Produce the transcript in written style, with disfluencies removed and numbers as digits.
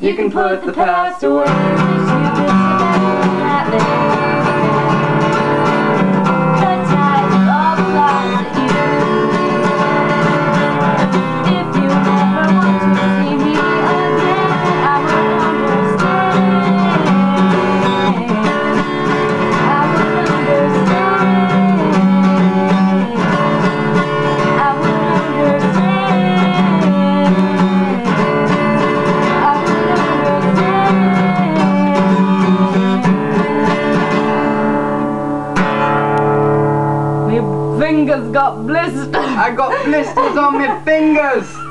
You can put the past away. Cut ties with all the lies that you. If you never want to see me again, I will understand. I will understand. I will understand. I will understand. My fingers got blisters. I got blisters on my fingers.